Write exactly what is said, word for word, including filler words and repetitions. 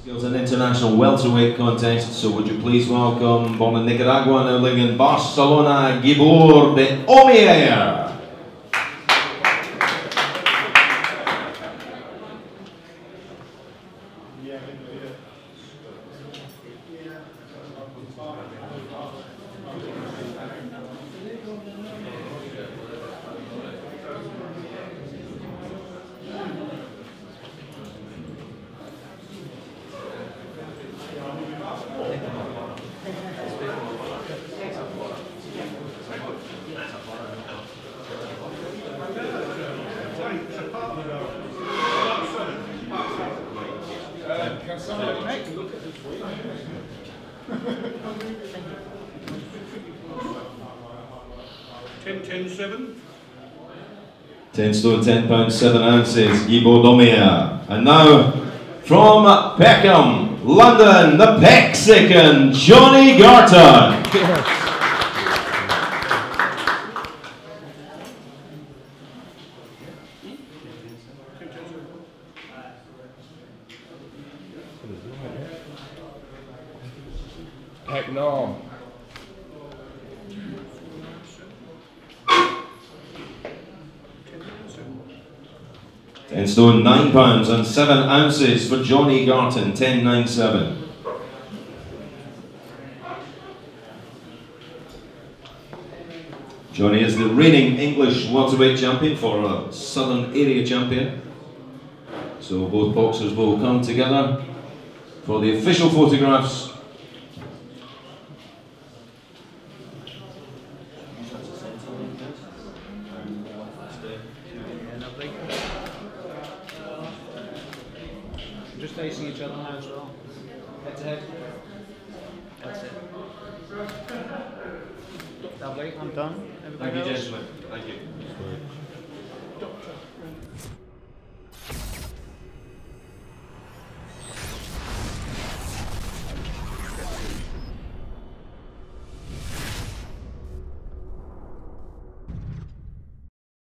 It's an international welterweight contest, so would you please welcome, born in Nicaragua, now living in Barcelona, Gibor de Omier. Can someone make a look at this week? ten, ten, seven. ten stone, ten pounds, seven ounces, Gibor de Omier. And now, from Peckham, London, the Pexican, Johnny Garton. Yes. Heck no. ten stone, nine pounds and seven ounces for Johnny Garton, ten nine seven. Johnny is the reigning English welterweight champion, for a Southern Area champion. So both boxers will come together for the official photographs. Just facing each other now as well. Head to head. That's it. Lovely, I'm done. Everybody Thank you, else? gentlemen. Thank you. Doctor.